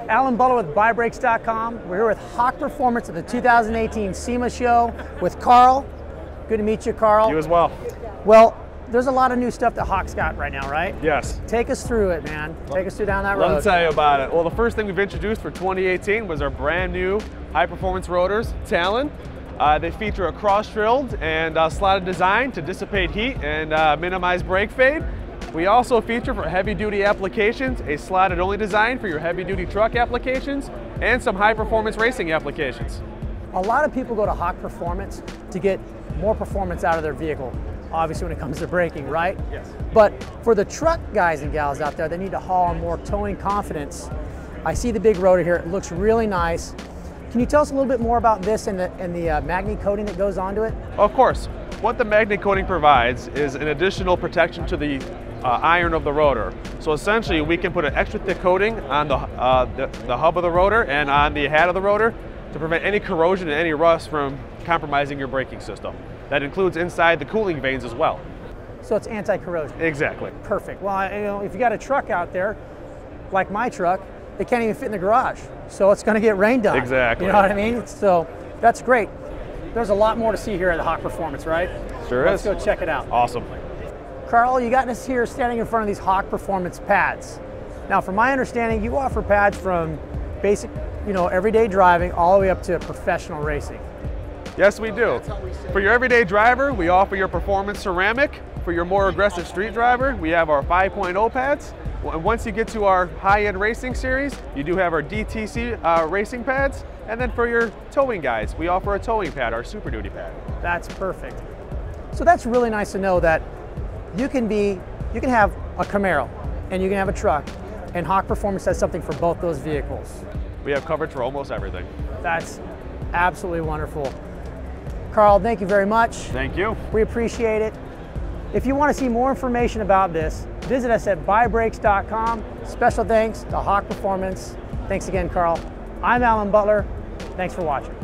Alan Butler with BuyBrakes.com. We're here with Hawk Performance at the 2018 SEMA show with Carl. Good to meet you, Carl. You as well. Well, there's a lot of new stuff that Hawk's got right now, right? Yes. Take us through it, man. Take us through down that road. Let me tell you about it. Well, the first thing we've introduced for 2018 was our brand new high-performance rotors, Talon. They feature a cross-drilled and slotted design to dissipate heat and minimize brake fade. We also feature for heavy-duty applications a slotted-only design for your heavy-duty truck applications and some high-performance racing applications. A lot of people go to Hawk Performance to get more performance out of their vehicle, obviously when it comes to braking, right? Yes. But for the truck guys and gals out there, they need to haul on more towing confidence. I see the big rotor here. It looks really nice. Can you tell us a little bit more about this and the magnet coating that goes onto it? Of course. What the magnet coating provides is an additional protection to the iron of the rotor. So essentially we can put an extra thick coating on the hub of the rotor and on the head of the rotor to prevent any corrosion and any rust from compromising your braking system. That includes inside the cooling vanes as well. So it's anti-corrosion. Exactly. Perfect. Well, you know, if you got a truck out there, like my truck, it can't even fit in the garage. So it's going to get rained on. Exactly. You know what I mean? So that's great. There's a lot more to see here at the Hawk Performance, right? Sure is. Let's go check it out. Awesome. Carl, you got us here standing in front of these Hawk Performance pads. Now, from my understanding, you offer pads from basic, everyday driving all the way up to professional racing. Yes, we do. For your everyday driver, we offer your performance ceramic. For your more aggressive street driver, we have our 5.0 pads. Once you get to our high-end racing series, you do have our DTC racing pads. And then for your towing guys, we offer a towing pad, our Super Duty pad. That's perfect. So that's really nice to know that you can have a Camaro and you can have a truck, and Hawk Performance has something for both those vehicles. We have coverage for almost everything. That's absolutely wonderful. Carl, thank you very much. Thank you. We appreciate it. If you want to see more information about this, visit us at BuyBrakes.com. Special thanks to Hawk Performance. Thanks again, Carl. I'm Alan Butler. Thanks for watching.